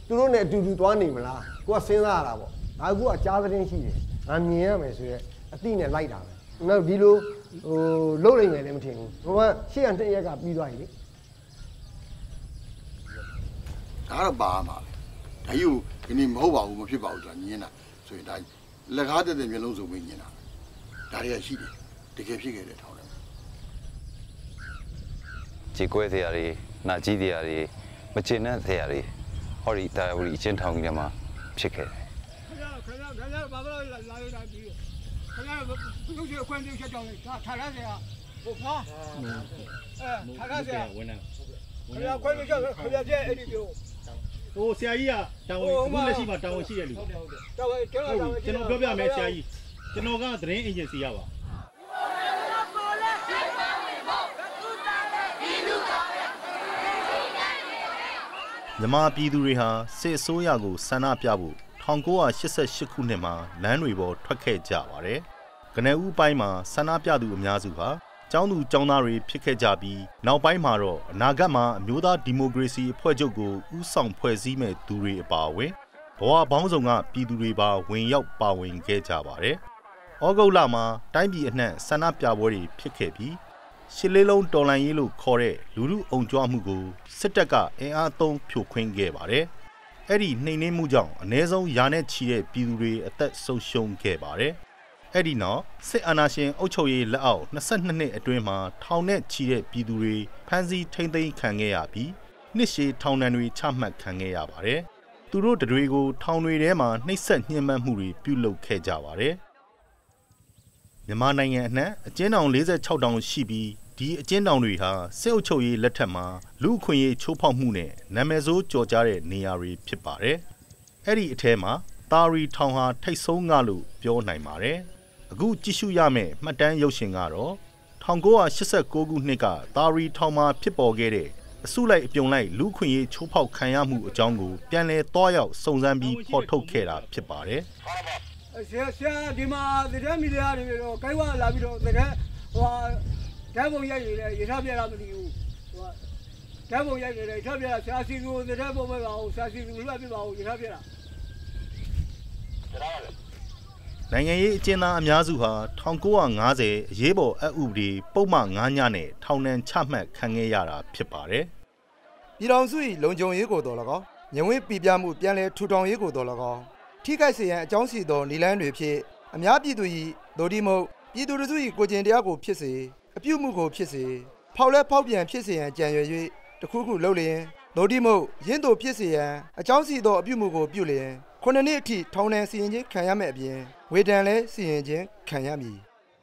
သူတို့နဲ့အတူတူသွားနေမလားကိုကစဉ်းစားရတာပေါ့ဒါကူကကြားသတင်းရှိတယ်ငါမြင်ရမယ်ဆိုရဲအတိနဲ့လိုက်တာပဲနောက်ဒီလိုလှုပ်လိုက်မယ်လည်းမထင်ဘူးဟိုကရှေ့ကတစ်ရက်ကပြီးသွားပြီလေဒါတော့ပါမှာပဲဒါယူဒီနေ့မဟုတ်ပါဘူးမဖြစ်ပါဘူးဆိုတာညင်းတာဆိုရင်ဒါလက်ကားတဲ့မျိုးလုံးစုံမင်းညင်းတာဒါတွေကရှိတယ်တကယ်ဖြစ်ခဲ့တဲ့ထောင်ထဲခြေကွဲတရားတွေနှာကြီးတရားတွေမချင်တဲ့တရားတွေဟောဒီတာဝီအချင်းထောင်ကြီးထဲမှာဖြစ်ခဲ့တယ်ခင်ဗျာဘာလို့လာရတာဒီခင်ဗျာသူ့ရဲ့အခွင့်အရေးချက်ကြောင့်လေဒါထားရစရာဟိုဟာထားရစရာဝင်နေခင်ဗျာခွင့်ပြုချက်ခင်ဗျာပြည့်အဲ့ဒီမျိုးဟိုဆရာကြီးကတောင်းဝင်အခုလက်ရှိမှာတောင်းဝင်ရှိရလူတောင်းဝင်ကျွန်တော်ပြောပြမယ်ဆရာကြီးကျွန်တော်ကသတင်းအေဂျင်စီရပါမြန်မာပြည်သူတွေဟာစစ်အစိုးရကိုဆန္ဒပြဖို့1988ခုနှစ်မှာလမ်းတွေပေါ်ထွက်ခဲ့ကြပါတယ်။ကနဦးပိုင်းမှာဆန္ဒပြသူအများစုဟာကျောင်းသူကျောင်းသားတွေဖြစ်ခဲ့ကြပြီးနောက်ပိုင်းမှာတော့အနာဂတ်မှာအမျိုးသားဒီမိုကရေစီအဖွဲ့ချုပ်ကိုဦးဆောင်ဖွဲ့စည်းမဲ့သူတွေအပါအဝင်ဘဝပေါင်းစုံကပြည်သူတွေပါဝင်ရောက်ပါဝင်ခဲ့ကြပါတယ်။ဩဂုတ်လမှာတိုင်းပြည်အနှံ့ဆန္ဒပြပွဲတွေဖြစ်ခဲ့ပြီးရှစ်လေးလုံးတော်လှန်ရေးလို့ခေါ်တဲ့လူထုအုံကြွမှုကိုစစ်တပ်ကအင်အားသုံးဖြိုခွင်းခဲ့ပါတယ်။အဲ့ဒီနှိမ်နင်းမှုကြောင့်အ ਨੇ ဆုံးရာနဲ့ချီတဲ့ပြည်သူတွေအသက်ဆုံးရှုံးခဲ့ပါတယ်။အဲ့ဒီနောက်စစ်အာဏာရှင်အုပ်ချုပ်ရေးလက်အောက်22နှစ်အတွင်းမှာထောင်နဲ့ချီတဲ့ပြည်သူတွေဖမ်းဆီးထိန်းသိမ်းခံခဲ့ရပြီးနှစ်ရှည်ထောင်ဒဏ်တွေချမှတ်ခံခဲ့ရပါတယ်။သူတို့တွေကိုထောင်တွေထဲမှာနှိပ်စက်ညှဉ်းပန်းမှုတွေပြုလုပ်ခဲ့ကြပါတယ်။မြန်မာနိုင်ငံအနှံ့အကျဉ်းထောင်46တောင်ရှိပြီးဒီအကျဉ်းထောင်တွေဟာစစ်အုပ်ချုပ်ရေးလက်ထက်မှာလူအခွင့်အရေးချိုးဖောက်မှုနဲ့နာမည်ဆိုးကြော်ကြားတဲ့နေရာတွေဖြစ်ပါတယ်။အဲ့ဒီအထဲမှာတာရီထောင်ဟာထိတ်ဆုံးငါလို့ပြောနိုင်ပါတယ်။အခုကြည့်ရှုရမယ့်မှတ်တမ်းရုပ်ရှင်ကတော့1989ခုနှစ်ကတာရီထောင်မှာဖြစ်ပေါ်ခဲ့တဲ့အစုလိုက်အပြုံလိုက်လူအခွင့်အရေးချိုးဖောက်ခံရမှုအကြောင်းကိုပြန်လည်တွားရောက်စုံစမ်းပြီးဖော်ထုတ်ခဲ့တာဖြစ်ပါတယ်။ဆရာဒီမှာတဲ့မီဒီယာတွေတော့ကိုင်းဝါလာပြီးတော့တဲ့ဟိုဓာတ်ပုံရိုက်နေတယ်ရထားပြတာမသိဘူးဟိုဓာတ်ပုံရိုက်နေတယ်ရထားပြတာဆရာစီကိုဓာတ်ပုံမပါဘူးဆရာစီကိုလွှတ်ပြပါဦးရထားပြတာနိုင်ငံရေးအကျဉ်းသားအများစုဟာ1950အရေးပေါ်အဥပဒေပုံမှန်9ညနဲ့ထောင်ဒဏ်ချမှတ်ခံခဲ့ရတာဖြစ်ပါတယ်။ပြည်တော်စု၏လုံခြုံရေးကိုတော်၎င်းညဝင်းပြပြမှုပြန်လည်ထူထောင်ရေးကိုတော်၎င်းထိခိုက်စေရန်အကြောင်းရှိသောနီလန်းတွေဖြင့်အများပြည်သူ၏ဒိုဒီမုတ်ပြည်သူတို့၏ကိုကျင်တရားကိုဖြစ်စေအပြုမှုကိုဖြစ်စေဖောက်လဲဖောက်ပြန်ဖြစ်စေရန်ကြံရွယ်၍တခုခုလှုပ်လျင်ဒိုဒီမုတ်ရင်းတို့ဖြစ်စေရန်အကြောင်းရှိသောအပြုမှုကိုပြုလျင်9နှစ်အထိထောင်ဒဏ်စီရင်ခြင်းခံရမယ့်အပြင်ဝေဒဏ်လည်းစီရင်ခြင်းခံရမည်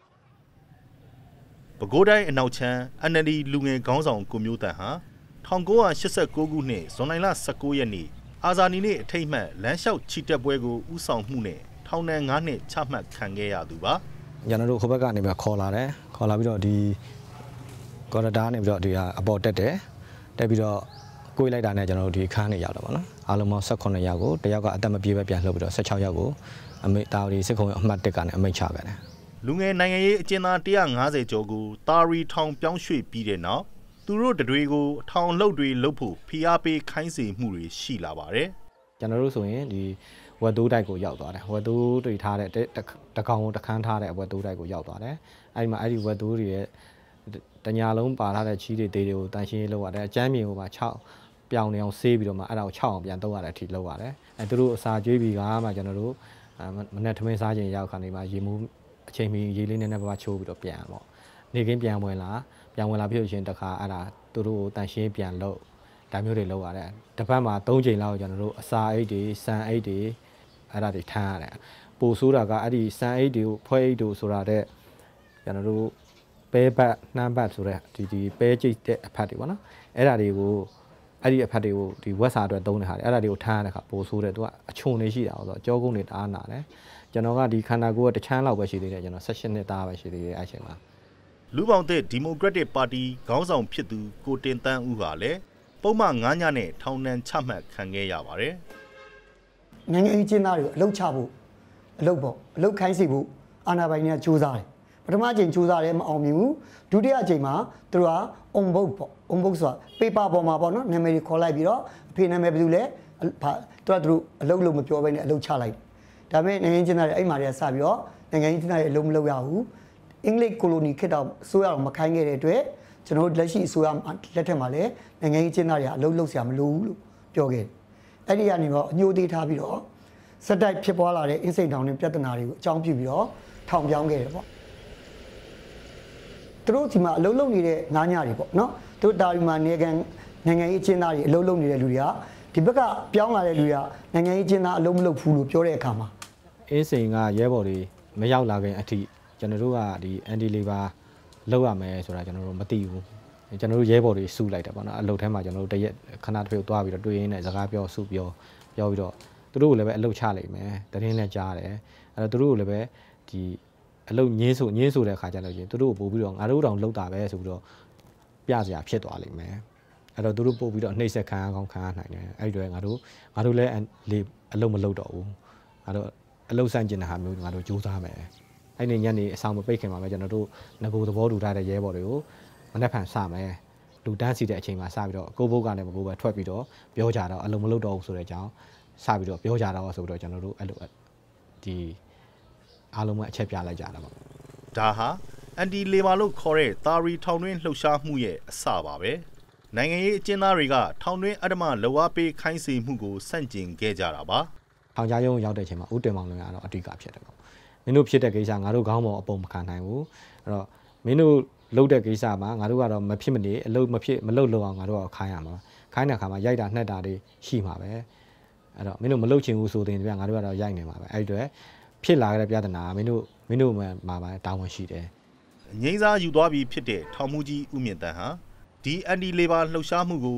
ပဲခူးတိုင်းအနောက်ချမ်း NLD လူငယ်ခေါင်းဆောင်ကိုမျိုးတန်ဟာ1989ခုနှစ်ဇွန်လ19ရက်နေ့အာဇာနည်နေ့အထိမ်းအမှတ်လမ်းလျှောက်ချီတက်ပွဲကိုဦးဆောင်မှုနဲ့ထောင်ဒဏ်9နှစ်ချမှတ်ခံခဲ့ရသူပါကျွန်တော်တို့ဟိုဘက်ကနေပြီးခေါ်လာတယ်ခေါ်လာပြီးတော့ဒီကော်ရတာနေပြီးတော့ဒီအပေါ်တက်တယ်တက်ပြီးတော့ကိုယ်လိုက်တာနဲ့ကျွန်တော်တို့ဒီအခန်းနေရောက်တော့ဗောနော်အားလုံးပေါင်း18ယောက်ကိုတယောက်ကအသက်မပြေပဲပြန်လှုပ်ပြီးတော့16ယောက်ကိုအမိတာရီစစ်ခုံအမှတ်1ကနေအမိန့်ချခဲ့တယ်လူငယ်နိုင်ငံရေးအကျဉ်းသား150ကျော်ကိုတာရီထောင်ပြောင်းရွှေ့ပြီးတဲ့နောက်သူတို့တွေကိုထောင်လှုပ်တွေလှုပ်ဖို့ဖိအားပေးခိုင်းစေမှုတွေရှိလာပါတယ်ကျွန်တော်တို့ဆိုရင်ဒီဝက်တိုးတိုက်ကိုရောက်သွားတယ်ဝက်တိုးတွေထားတဲ့တကောင်ကိုတခန်းထားတဲ့ဝက်တိုးတိုက်ကိုရောက်သွားတယ်အဲ့ဒီမှာအဲ့ဒီဝက်တိုးတွေရဲ့တညာလုံးပါထားတဲ့ချီးတွေသေးတွေကိုတန်ရှင်းရေးလုပ်ရတယ်အကျမ်းမြေကိုပါ6ပြောင်နေအောင်ဆေးပြီးတော့မှအဲ့ဒါကို6အောင်ပြန်သုံးရတဲ့အထိလုပ်ရတယ်အဲ့သူတို့အစာကျွေးပြီးကမှကျွန်တော်တို့မနေ့ထမင်းစားခြင်းရောက်ခါနေမှာရေမူးအချိန်မီရေလေးနည်းနည်းပါးချိုးပြီးတော့ပြန်ပေါ့နေကင်းပြန်ဝင်လာဖြစ်လို့ရှင်တခါအဲ့ဒါသူတို့ကိုတန်ရှင်းပြန်လုပ်ဒါမျိုးတွေလုပ်ရတယ်တစ်ပတ်မှာ3ချိန်လောက်ကျွန်တော်တို့အစာအိတ်တွေစံအိတ်တွေအဲ့ဒါတွေထမ်းရတယ်ပို့ဆိုးတာကအဲ့ဒီစံအိတ်တွေကိုဖွဲအိတ်တို့ဆိုတာတဲ့ကျွန်တော်တို့ပဲဘတ်နှမ်းဘတ်ဆိုတဲ့ဒီပဲကြိတ်တဲ့အဖတ်တွေပေါ့နော်အဲ့ဒါတွေကိုအဲ့ဒီအဖတ်တွေကိုဒီဝက်စာအတွက်သုံးတဲ့ဟာတွေအဲ့ဒါတွေကိုထမ်းရတဲ့ခါပို့ဆိုးတယ်သူကအချုံနေရှိတာဆိုတော့ကြောကုန်းတွေတအားနာတယ်ကျွန်တော်ကဒီခန္ဓာကိုယ်ကတချမ်းလောက်ပဲရှိသေးတယ်ကျွန်တော်16နှစ်သားပဲရှိသေးတယ်အဲ့ချိန်မှာလူပေါင်းတဲ့ဒီမိုကရက်တစ်ပါတီခေါင်းဆောင်ဖြစ်သူကိုတင်တန်းဦးဟာလည်းပုံမှန်9ညနဲ့ထောင်ဒဏ်ချမှတ်ခံခဲ့ရပါတယ်နိုင်ငံရေးကျင်းသားတွေကိုအလုတ်ချဖို့အလုတ်ပေါ့အလုတ်ခိုင်းစီဖို့အာဏာပိုင်တွေကစူးစမ်းတယ်ပထမအချိန်စူးစမ်းတယ်မအောင်မြင်ဘူးဒုတိယအချိန်မှာသူတို့ကအုံဘုတ်ပေါ့အုံဘုတ်ဆိုတာပေပါပေါ်မှာပေါ့နော်နာမည်ခေါ်လိုက်ပြီးတော့အဖေနာမည်ဘယ်သူလဲသူအလုပ်မပြောဘဲနဲ့အလုပ်ချလိုက်ဒါပေမဲ့နိုင်ငံချင်းသားတွေအဲ့မှာတည်းစပြီးတော့နိုင်ငံချင်းသားတွေအလုပ်မလုပ်ရဘူးအင်္ဂလိပ်ကိုလိုနီခေတ်တော့ဆိုရအောင်မခိုင်းခဲ့တဲ့အတွက်ကျွန်တော်တို့လက်ရှိဆိုရလက်ထက်မှာလည်းနိုင်ငံချင်းသားတွေကအလုပ်လုပ်စရာမလိုဘူးလို့ပြောခဲ့တယ်အဲ့ဒီကနေတော့အညှိုးသေးထားပြီးတော့စက်တိုက်ဖြစ်ပွားလာတဲ့အင်းစိန်ထောင်တွေပြဿနာတွေကိုအကြောင်းပြုပြီးတော့ထောင်ပြောင်းခဲ့တယ်ပေါ့သူတို့ဒီမှာအလုပ်လုပ်နေတဲ့ငါးညတွေပေါ့နော်သူတို့တာရီမှာနိုင်ငံရေးချင်းသားတွေအလုပ်လုပ်နေတဲ့လူတွေကဒီဘက်ကပြောင်းလာတဲ့လူတွေကနိုင်ငံရေးချင်းသားအလုပ်မလုပ်ဘူးလို့ပြောတဲ့အခါမှာအင်းစိန်ကရဲဘော်တွေမရောက်လာခင်အထိကျွန်တော်တို့ကဒီအန်တီလေးပါလောက်ရမယ်ဆိုတာကျွန်တော်တို့မသိဘူးကျွန်တော်တို့ရဲဘော်တွေစုလိုက်တယ်ပေါ့နော်အလုပ်ထဲမှာကျွန်တော်တို့တရက်ခဏတစ်ဖြုတ်သွားပြီးတော့တွေ့ရင်းနဲ့စကားပြောစုပြောပြီးတော့သူတို့ကိုလည်းပဲအလုပ်ချလိုက်မယ်တရင်လည်းကြားတယ်အဲ့တော့သူတို့ကိုလည်းပဲဒီအလုပ်ညင်းဆိုတဲ့အခါကျတော့သူတို့ကိုပို့ပြီးတော့ငါတို့တောင်လောက်တာပဲဆိုပြီးတော့ပြစရာဖြစ်သွားလိမ့်မယ်အဲ့တော့သူတို့ပို့ပြီးတော့နှိမ့်ဆက်ခံအောင်ခံနိုင်တယ်အဲ့ဒီတော့ငါတို့လည်းအလုပ်မလုပ်တော့ဘူးငါတို့အလုပ်ဆန့်ကျင်တဲ့ဟာမျိုးငါတို့ကြိုးစားမယ်အဲ့ဒီညနေအဆောင်မပိတ်ခင်မှာပဲကျွန်တော်တို့ငကိုသဘောတူထားတဲ့ရဲဘော်တွေကိုမနေ့ဖန်စမယ်လူတန်းစီတဲ့အချိန်မှာစပြီးတော့ကိုဘုတ်ကလည်းမကိုပဲထွက်ပြီးတော့ပြောကြတော့အလုံးမလုပ်တော့ဘူးဆိုတဲ့အကြောင်းစပြီးတော့ပြောကြတော့ဆိုပြီးတော့ကျွန်တော်တို့အဲ့လိုဒီအားလုံးကအချက်ပြလိုက်ကြတာပေါ့ဒါဟာအန်တီလေဘာလို့ခေါ်တဲ့တာရီထောင်တွင်းလှုပ်ရှားမှုရဲ့အစပါပဲနိုင်ငံရေးအကျဉ်းသားတွေကထောင်တွင်းအဓမ္မလောအားပေးခိုင်းစေမှုကိုစန့်ကျင်ခဲ့ကြတာပါထောင်ကြားရုံရောက်တဲ့အချိန်မှာဦးတင်မောင်လွင်ကတော့အဓိကဖြစ်တယ်ပေါ့မင်းတို့ဖြစ်တဲ့ကိစ္စငါတို့ခေါင်းပေါ်အပုံမခံနိုင်ဘူးအဲ့တော့မင်းတို့လုပ်တဲ့ကိစ္စမှာငါတို့ကတော့မဖြစ်မနေအလုပ်မလုပ်အောင်ငါတို့ကခိုင်းရမှာခိုင်းတဲ့အခါမှာရိုက်တာနှက်တာတွေရှိမှာပဲအဲ့တော့မင်းတို့မလုပ်ချင်ဘူးဆိုတဲ့ပြငါတို့ကတော့ရိုက်နေမှာပဲအဲ့ဒီတော့ဖြစ်လာတဲ့ပြဿနာမင်းတို့မှာပါတာဝန်ရှိတယ်ငိမ့်စားယူသွားပြီးဖြစ်တဲ့ထောင်မှုကြီးဦးမြင့်တန်းဟာဒီအန်တီလေဘာလှုပ်ရှားမှုကို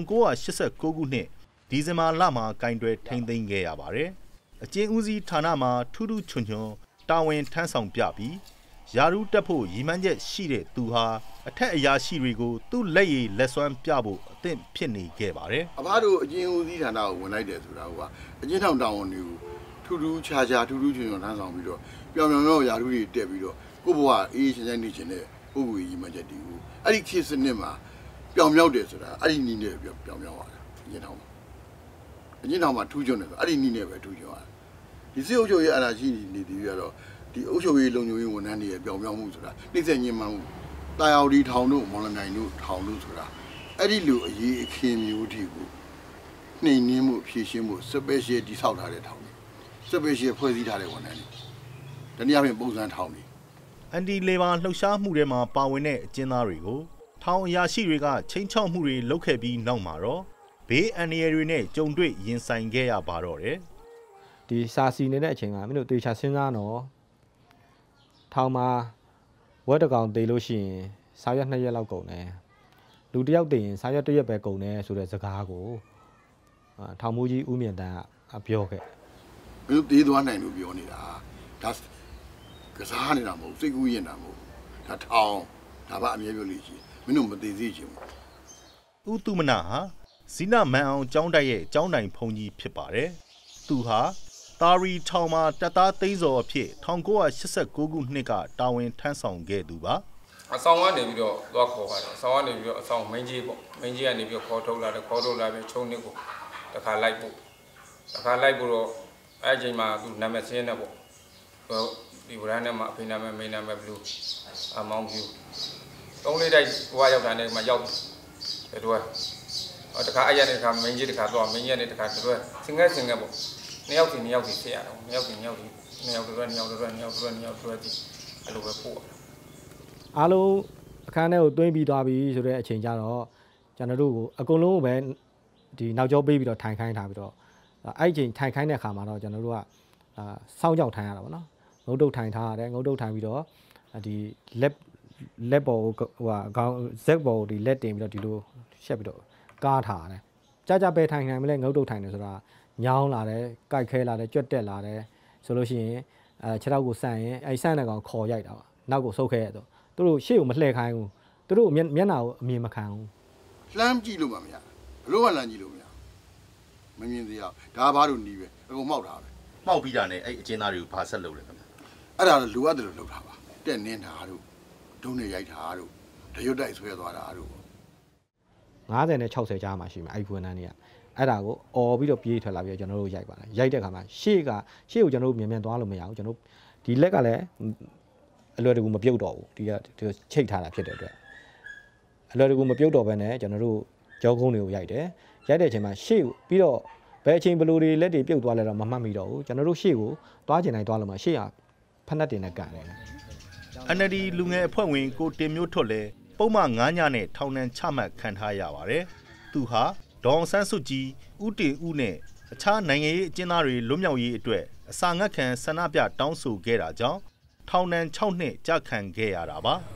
1989ခုနှစ်ဒီဇင်ဘာလမှာကင်တွယ်ထိန်းသိမ်းခဲ့ရပါတယ်အကျဉ်းဦးစီးဌာနမှာထူးထူးချွန်ချွန်တာဝန်ထမ်းဆောင်ပြပြီးယာရုတက်ဖို့ရည်မှန်းချက်ရှိတဲ့သူဟာအထက်အရာရှိတွေကိုသူ့လက်ရည်လက်စွမ်းပြဖို့အသင့်ဖြစ်နေခဲ့ပါတယ်အဘတို့အကျဉ်းဦးစီးဌာနကိုဝင်လိုက်တယ်ဆိုတာကအကျဉ်းထောင်တာဝန်တွေကိုထူးထူးခြားခြားထူးထူးချွန်ချွန်ထမ်းဆောင်ပြီးတော့ပြောင်ယာရုတွေတက်ပြီးတော့ကိုယ့်ဘဝအေးချမ်းချမ်းနေခြင်းနဲ့ပုဂ္ဂိုလ်ရည်မှန်းချက်တွေကိုအဲ့ဒီခေတ်စနစ်မှာပြောင်မြောက်တယ်ဆိုတာအဲ့ဒီနည်းနဲ့ပြောင်မြောက်ရတာအကျဉ်းထောင်မှာထူးချွန်တယ်ဆိုအဲ့ဒီနည်းနဲ့ပဲထူးချွန်ရတာဒီစစ်အုပ်ချုပ်ရေးအာဏာရှိနေသည်ပြီးတော့ဒီအုပ်ချုပ်ရေးလုံခြုံရေးဝန်ထမ်းတွေရဲ့ပြောင်မြောက်မှုဆိုတာနှိမ့်ဆက်ညှဉ်းပန်းမှုတာယာဒီထောင်တို့မော်လမြိုင်တို့ထောင်တို့ဆိုတာအဲ့ဒီလိုအရေးအခင်းမျိုးတွေကိုနှိမ်နင်းမှုဖြည့်ရှင်းမှု special တိဆောက်ထားတဲ့ထောင်တွေ special ဖွဲ့စည်းထားတဲ့ဝန်ထမ်းတွေတနည်းအားဖြင့်ပုံစံထောင်တွေအန်တီလေဘာလှုပ်ရှားမှုတွေမှာပါဝင်တဲ့အကျဉ်းသားတွေကိုထောင်အရာရှိတွေကချိန်ချောက်မှုတွေလုပ်ခဲ့ပြီးနောက်မှာတော့ဘေးအန္တရာယ်တွေနဲ့ကြုံတွေ့ရင်ဆိုင်ခဲ့ရပါတော့တယ်ဒီစာစီနေတဲ့အချိန်မှာမင်းတို့တေချာစဉ်းစားတော့ထောင်မှာဝက်တကောင်တေလို့ရှိရင်စာရွက်2ရက်လောက်ကုန်တယ်လူတစ်ယောက်တည်ရင်စာရွက်1ရက်ပဲကုန်တယ်ဆိုတဲ့စကားကိုထောင်မူကြီးဦးမြင့်တန်းကပြောခဲ့မင်းတို့တေးသွားနိုင်လို့ပြောနေတာဒါကစားနေတာမဟုတ်စိတ်ကူးရင်တာမဟုတ်ဒါထောင်ဒါပါအမြဲပြောလို့ရှိရင်မင်းတို့မသေးသေးချင်ဘူးဦးသူမနာဟာဇီနမန်အောင်ကျောင်းတိုက်ရဲ့ကျောင်းတိုင်ဖုန်ကြီးဖြစ်ပါတယ်သူဟာတာရီထောင်မှာတပ်သားသိန်းစော်အဖြစ်1989ခုနှစ်ကတာဝန်ထမ်းဆောင်ခဲ့သူပါအဆောင်ကနေပြီးတော့သွားခေါ်ပါတယ်အဆောင်ကနေပြီးတော့အဆောင်မင်းကြီးပေါ့မင်းကြီးကနေပြီးတော့ခေါ်ထုတ်လာတယ်ခေါ်ထုတ်လာပြီးချုံနစ်ကိုတခါလိုက်ဖို့တော့အဲ့အချိန်မှာသူနာမည်စင်းနေပေါ့ဒီဗရန်ထဲမှာအဖေနာမည်မိန်းနာမည်ဘလူးအမောင်ပြူ3-4တိုက်ဟိုကရောက်တာနဲ့မှရောက်တယ်တို့တခါအဲ့ရတဲ့ခါမင်းကြီးတခါတော့မင်းကြီးနဲ့တခါတို့စင်ငယ်ပေါ့နှစ်ယောက်စီဖြစ်ရအောင်နှစ်ယောက်တို့အဲ့လိုပဲပို့အားလုံးအခန်းထဲကိုတွင်းပြီးသွားပြီဆိုတဲ့အချိန်ကျတော့ကျွန်တော်တို့ကိုအကုန်လုံးပဲဒီနောက်ကျောပေးပြီးတော့ထိုင်ခိုင်းထားပြီးတော့အဲ့ဒီချိန်ထိုင်ခိုင်းတဲ့အခါမှာတော့ကျွန်တော်တို့ကစောင်းကြောက်ထိုင်ရတာပေါ့နော်ငုတ်တုတ်ထိုင်ထားရတယ်ငုတ်တုတ်ထိုင်ပြီးတော့ဒီလက်ပေါ်ဟိုခေါင်းဇက်ပေါ်ဒီလက်တင်ပြီးတော့ဒီလိုရှက်ပြီးတော့ကားထားရတယ်ကြာပဲထိုင်နိုင်မလဲငုတ်တုတ်ထိုင်တယ်ဆိုတာညောင်းလာတယ်ကြိုက်ခဲလာတယ်ကြွက်တက်လာတယ်ဆိုလို့ရှိရင်ခြေထောက်ကိုဆန့်ရင်အဲ့ဆန့်တဲ့ကောင်ခေါ်ရိုက်တာပါနောက်ကိုဆုတ်ခဲရတော့သူတို့ရှေ့ကိုမလှည့်ခိုင်းဘူးသူတို့မျက်နှာကိုအမြင်မခံဘူးလှမ်းကြည့်လို့မှမရဘလို့မှလှမ်းကြည့်လို့မရမမြင်သေးအောင်ဒါဘာလို့နီးပဲအကုန်မှောက်တာပဲမှောက်ပြီးတာနဲ့အဲ့အကျဉ်းသားတွေကိုဘာဆက်လုပ်လဲခင်ဗျအဲ့ဒါလိုအပ်တယ်လို့လုပ်တာပါတက်နင်းတာတို့ဒုံးနဲ့ရိုက်တာတို့တရွတ်တိုက်ဆွဲသွားတာတို့ 50နဲ့60ကြားမှာရှိမှာအဲ့ဒီဝန်ထမ်းတွေကအဲ့ဒါကိုအော်ပြီးတော့ပြေးထွက်လာပြီးတော့ကျွန်တော်တို့ရိုက်ပါတယ်ရိုက်တဲ့ခါမှာရှေ့ကိုကျွန်တော်တို့မြန်သွားလို့မရဘူးကျွန်တော်ဒီလက်ကလည်းအလွယ်တကူမပြုတ်တော့ဘူးဒီချိတ်ထားတာဖြစ်တဲ့အတွက်အလွယ်တကူမပြုတ်တော့ဘဲနဲ့ကျွန်တော်တို့ကြောကုန်းတွေကိုရိုက်တဲ့အချိန်မှာရှေ့ကိုပြီးတော့ဘယ်အချိန်ဘလိုတွေလက်တွေပြုတ်သွားလဲတော့မမှတ်မိတော့ဘူးကျွန်တော်တို့ရှေ့ကိုသွားကျင်တိုင်းသွားလို့မှရှေ့ကဖက်နှက်တင်နဲ့ကန်တယ် NLD လူငယ်အဖွဲ့ဝင်ကိုတင်မျိုးထွတ်လည်းပုံမှန်9ညနဲ့ထောင်ဒဏ်ချမှတ်ခံထားရပါတယ်သူဟာဒေါအောင်ဆန်းစုကြည်ဦးတင်ဦးနဲ့အခြားနိုင်ငံရေးအကျဉ်းသားတွေလွတ်မြောက်ရေးအတွက်အစာငတ်ခံဆန္ဒပြတောင်းဆိုခဲ့တာကြောင့်ထောင်ဒဏ်6နှစ်ကြာခံခဲ့ရတာပါ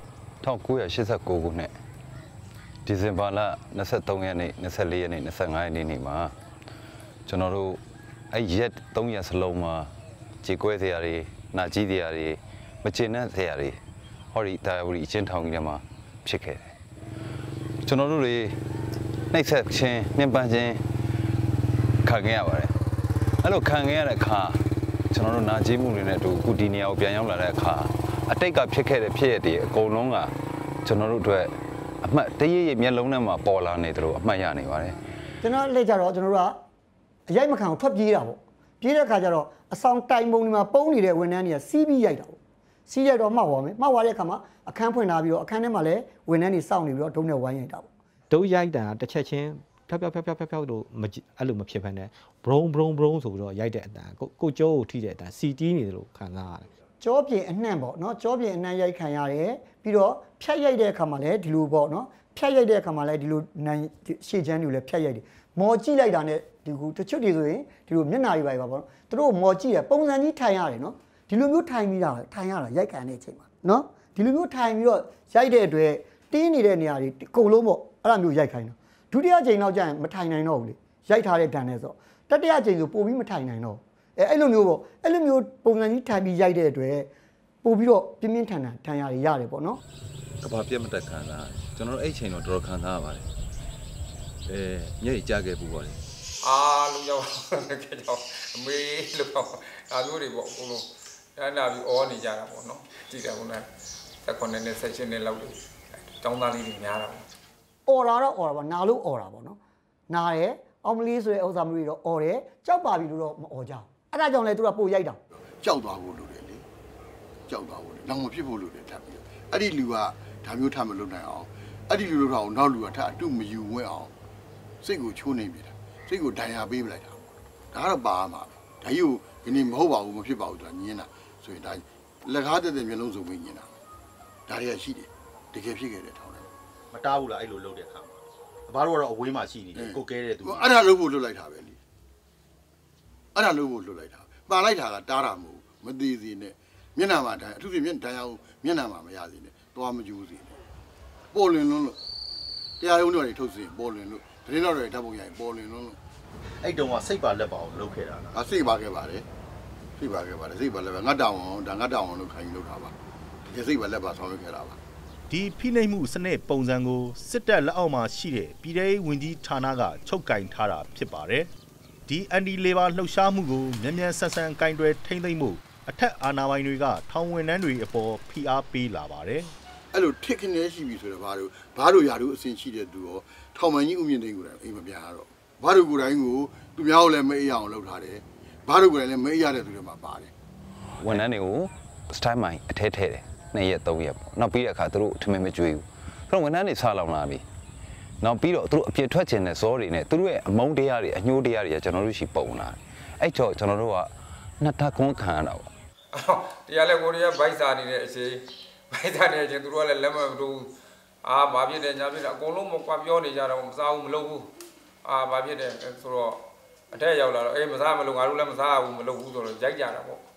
1989ခုနှစ်ဒီဇင်ဘာလ23ရက်နေ့24ရက်နေ့25ရက်နေ့မှာကျွန်တော်တို့အဲ့ရက်3ရက်စလုံးမှာကြေကွဲစရာတွေနာကြီးစရာတွေမကျေနပ်စရာတွေဟောဒီတာဝတီအချင်းထောင်ကြီးထဲမှာဖြစ်ခဲ့တယ်ကျွန်တော်တို့တွေနှိပ်စက်ခြင်းနှင်ပန်းခြင်းခံခဲ့ရပါတယ်အဲ့လိုခံခဲ့ရတဲ့အခါကျွန်တော်တို့နာကြီးမှုတွေနဲ့တူအခုဒီနေရာကိုပြန်ရောက်လာတဲ့အခါအတိတ်ကဖြစ်ခဲ့တဲ့ဖြစ်ရတဲ့အကုန်လုံးကကျွန်တော်တို့အတွက်အမှတ်တရရမျက်လုံးထဲမှာပေါ်လာနေတယ်လို့အမှတ်ရနေပါတယ်ကျွန်တော်လက်ကြတော့ကျွန်တော်တို့ကအရိုက်မခံအောင်ထွက်ပြေးတာပေါ့ပြေးတဲ့ခါကျတော့အဆောင်တိုင်ပုံဒီမှာပုံနေတဲ့ဝန်ထမ်းတွေကစီးပြီးရိုက်တာပေါ့စီးရိုက်တော့မှောက်ပါမယ်မှောက်သွားတဲ့အခါမှာအခန်းဖွင့်ထားပြီးတော့အခန်းထဲမှာလည်းဝန်ထမ်းတွေစောင့်နေပြီးတော့ဒုံးနဲ့ဝိုင်းရိုက်တာပေါ့ဒုံးရိုက်တာတစ်ချက်ချင်းဖျောက်လို့အဲ့လိုမဖြစ်ဘဲနဲ့ဘရုံဆိုပြီးတော့ရိုက်တဲ့အတန်ကိုကြောကိုထိတဲ့အတန်စီတီးနေတယ်လို့ခံစားရတယ်ကြောပြင်အနှံ့ပေါ့နော်ကြောပြင်အနှံ့ရိုက်ခံရတယ်ပြီးတော့ဖြတ်ရိုက်တဲ့အခါမှာလည်းဒီလိုပေါ့နော်ဖြတ်ရိုက်တဲ့အခါမှာလည်းဒီလိုနိုင်ရှေ့ချမ်းတွေလည်းဖြတ်ရိုက်တယ်မော်ကြည့်လိုက်တာနဲ့ဒီကူတချို့တွေဆိုရင်ဒီလိုမျက်နှာတွေပါပေါ့နော်သူတို့မော်ကြည့်ရပုံစံကြီးထိုင်ရတယ်နော်ဒီလိုမျိုးထိုင်ပြီးတာထိုင်ရတာရိုက်ခံတဲ့အချိန်မှာနော်ဒီလိုမျိုးထိုင်ပြီးတော့ရိုက်တဲ့အတွက်တင်းနေတဲ့နေရာတွေအကုန်လုံးပေါ့အဲ့လိုမျိုးရိုက်ခိုင်းတာဒုတိယချိန်တော့ကျရင်မထိုင်နိုင်တော့ဘူးလေရိုက်ထားတဲ့တန်နဲ့ဆိုတတိယချိန်ဆိုပို့ပြီးမထိုင်နိုင်တော့အဲ့လိုမျိုးပေါ့အဲ့လိုမျိုးပုံစံကြီးထိုင်ပြီးရိုက်တဲ့အတွက်ပို့ပြီးတော့ပြင်းပြင်းထန်ထန်ထိုင်ရတယ်ပေါ့နော်ကဘာပြတ်မတက်ခံတာကျွန်တော်တို့အဲ့ချိန်တော့တော်တော်ခံစားရပါတယ်ညိတ်ကြခဲ့ပူပါလေလူရောက်ခဲ့တော့အမေလို့ပေါ့ဒါမျိုးတွေပေါ့အကုန်လုံးအဲ့နာပြီးအော်နေကြတာပေါ့နော်ကြည့်တယ်ခုနက19နဲ့16နဲ့လောက်တောင်းသားလေးတွေများတာပေါ့အော်တာတော့အော်တာပေါ့နာလို့အော်တာပေါ့နော်နာတယ်အောင်မလေးဆိုတဲ့ဥစ္စာမျိုးတွေတော့အော်တယ်ကြောက်ပါပြီလို့တော့မအော်ကြဘူးအဲ့ဒါကြောင့်လေသူကပို့ရိုက်တာကြောက်သွားဖို့လိုတယ်လေကြောက်သွားဖို့နောက်မဖြစ်ဖို့လိုတယ်ထပ်ပြီးအဲ့ဒီလူကဒါမျိုးထပ်မလုပ်နိုင်အောင်အဲ့ဒီလူလို့တော့နောက်လူကထပ်အတုမယူဝဲအောင်စိတ်ကိုချိုးနေပြီစိတ်ကိုဒဏ်ရာပေးပလိုက်တာပေါ့ဒါကတော့ပါမှာပဲဒါကြီးကိုဒီနေ့မဟုတ်ပါဘူးမဖြစ်ပါဘူးဆိုတာညင်းတာဆိုရင်ဒါလက်ကားတက်တဲ့မျိုးလုံးစုံပြီးညင်းတာဒါတွေကရှိတယ်တကယ်ဖြစ်ခဲ့တဲ့ထောင်တယ်မတားဘူးလားအဲ့လိုလုပ်တဲ့အခါမှာအဘတို့ကတော့အဝေးမှာရှိနေတယ်ကိုကဲတဲ့သူအဲ့ဒါလုပ်ဖို့လွတ်လိုက်တာပဲလေအဲ့ဒါလုပ်ဖို့လွတ်လိုက်တာပါလိုက်တာကတားတာမဟုတ်မသေးစေနဲ့မျက်နှာမှာဒဏ်အထူးဖြင့်ဒဏ်ရာကိုမျက်နှာမှာမရစေနဲ့သွားမကြိုးစေနဲ့ပေါ်လွင်လွန်းလို့တရားရုံးတွေထုတ်စေပေါ်လွင်လို့တရင်တော်တွေဓာတ်ပုံရိုင်ပေါ်လွင်လွန်းလို့အဲ့တုန်းကစိတ်ပါလက်ပါအောင်လုပ်ခဲ့တာလားစိတ်ပါခဲ့ပါတယ်စိတ်ပါလက်ပါငတ်တောင်အောင်ဒါငတ်တောင်အောင်လို့ခိုင်းလုပ်တာပါဒီစိတ်ပါလက်ပါဆောင်ရွက်ခဲ့တာပါဒီဖိနှိပ်မှုစနစ်ပုံစံကိုစစ်တပ်လက်အောက်မှာရှိတဲ့ပြည်ထောင်စုဝန်ကြီးဌာနကချုပ်ကင်ထားတာဖြစ်ပါတယ်ဒီ anti labor လှုပ်ရှားမှုကိုမြန်မြန်ဆန်ဆန်ကင်တွယ်ထိန်းသိမ်းမှုအထက်အာဏာပိုင်တွေကထောင်ဝန်ထမ်းတွေအပေါ်ဖိအားပေးလာပါတယ်အဲ့လိုထစ်ခနဲရှိပြီဆိုတော့ဘာလို့ယာတို့အဆင်ရှိတဲ့သူရောထောင်မှန်ကြီးဥမြင့်သိန်းကိုယ်တိုင်အိမ်မပြန်ရတော့ဘာတို့ကိုယ်တိုင်ကိုသူများကိုလည်းမအေးအောင်လုပ်ထားတယ်ဘာတို့ကိုယ်တိုင်လည်းမအေးရတဲ့သူတွေမှာပါတယ်ဝန်ထမ်းတွေကို style မိုင်းအထဲထဲတယ်2ရက်3ရက်ပေါ့နောက်ပြီးတဲ့အခါသူတို့ထမင်းမကြွေးဘူးသူတို့ဝန်ထမ်းတွေဆာလောင်လာပြီနောက်ပြီးတော့သူတို့အပြစ်ထွက်ခြင်းနဲ့ဇောတွေနဲ့သူတို့ရဲ့အမုန်းတရားတွေအညှိုးတရားတွေကကျွန်တော်တို့ရှိပုံလာတယ်အဲ့တော့ကျွန်တော်တို့ကနှစ်ထပ်ခွန်းခံရတာပေါ့တရားလဲကိုရီးယားဗိုက်စာနေတဲ့အချိန်ဗိုက်စာနေတဲ့အချိန်သူတို့ကလည်းလက်မတူဘာဖြစ်တယ်ညာဖြစ်တယ်အကုန်လုံးမကွာပြောနေကြတော့မစားဘူးမလုပ်ဘူးဘာဖြစ်တယ်ဆိုတော့အထက်ရောက်လာတော့မစားမလို့ငါတို့လည်းမစားဘူးမလုပ်ဘူးဆိုတော့ရိုက်ကြတာပေါ့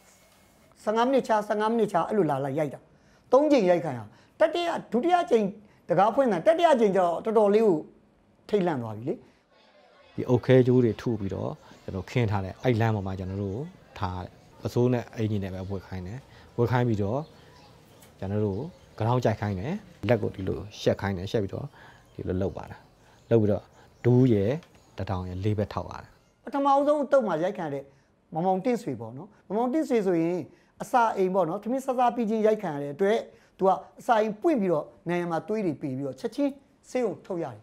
15မိနစ်ချအဲ့လိုလာရိုက်တာ3ချိန်ရိုက်ခံရတတိယဒုတိယချိန်တကားဖွင့်တာတတိယချိန်ကျတော့တော်တော်လေးကိုထိတ်လန့်သွားပြီလေဒီအုတ်ခဲကျိုးတွေထုပြီးတော့ကျွန်တော်ခင်းထားတဲ့အဲ့လမ်းပေါ်မှာကျွန်တော်တို့ထားအစိုးနဲ့အင်ဂျင်နဲ့ပဲဝတ်ခိုင်းတယ်ဝတ်ခိုင်းပြီးတော့ကျွန်တော်တို့ခေါင်းကြိုက်ခိုင်းတယ်လက်ကိုဒီလိုရှက်ခိုင်းတယ်ရှက်ပြီးတော့ဒီလိုလှုပ်ပါတာလှုပ်ပြီးတော့ဒူးရယ်တထောင်ရယ်လေးဘက်ထောက်ရတယ်ပထမဆုံးအတုပ်မှာရိုက်ခံတဲ့မောင်တင့်ဆွေပေါ့နော်မောင်တင့်ဆွေဆိုရင်အစာအိမ်ပေါ့နော်သမီးစစားပြီးချင်းရိုက်ခံရတဲ့အတွက်သူကအစာအိမ်ပွင့်ပြီးတော့နေရာမှာတွေးတွေပြီးပြီးတော့ချက်ချင်းဆေးုံထုတ်ရတယ်